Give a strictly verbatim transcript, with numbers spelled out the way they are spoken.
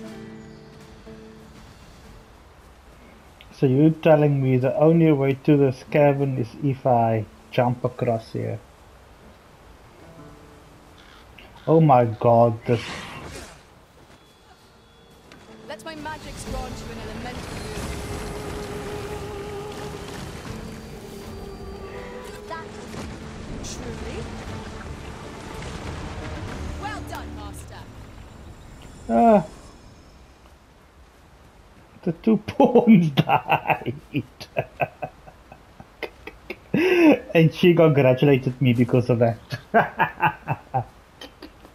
So you're telling me the only way to this cavern is if I jump across here? Oh my god, this... Let my magics grant you an elemental move. That truly? Well done, Master. Ah, the two pawns died. And she congratulated me because of that.